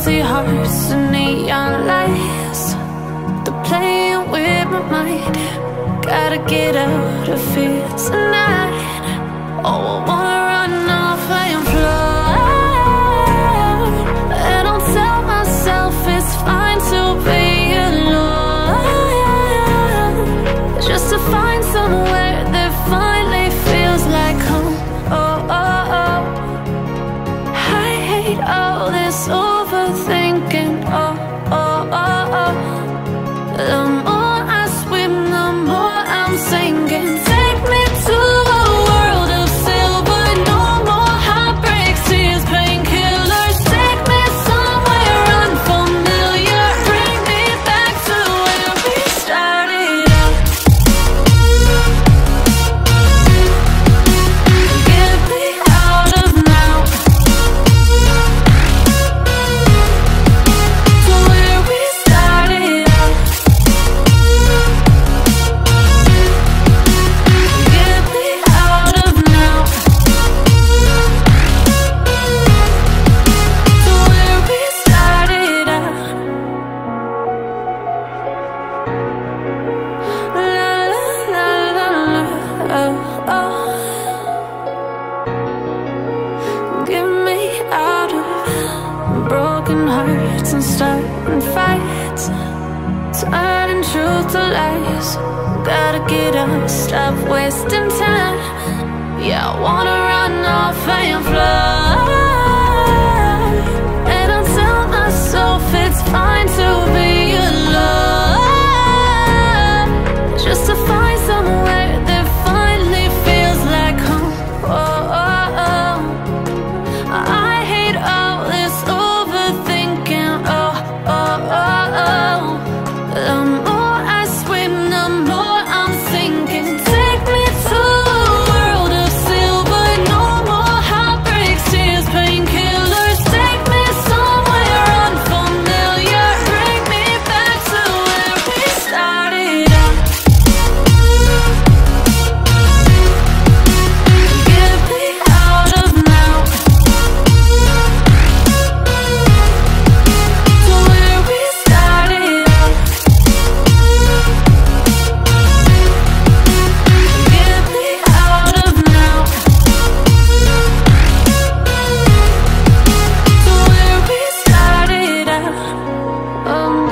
empty hearts and neon lights. They're playing with my mind. Gotta get out of here tonight. Oh, I wanna run off and fly. And I'll tell myself it's fine to be alone, just to find somewhere that finally feels like home. Oh, oh, oh. I hate all this overthinking. Oh, oh, oh, oh. The more I swim, the more I'm sinking. Take me to a world of silver. No more heartbreaks, tears, painkillers. Take me somewhere unfamiliar. Bring me back to where we started out. Get me out of now, to where we started out. Get me out of now, to where we started out. La la la la la, oh, oh. Get me out of broken hearts and starting fights, turning truth to lies. Gotta get up, stop wasting time. Yeah, I wanna run off and fly. And I'll tell myself it's fine to be alone, just to find somewhere that finally feels like home. Oh, oh, oh. I hate all this overthinking. Oh, oh, oh, oh. The more I swim, the more I'm sinking. Take me to a world of silver. No more heartbreaks, tears, painkillers. Take me somewhere unfamiliar. Bring me back to where we started out. Get me out of now, to where we started out. Get me out of now, to where we started out.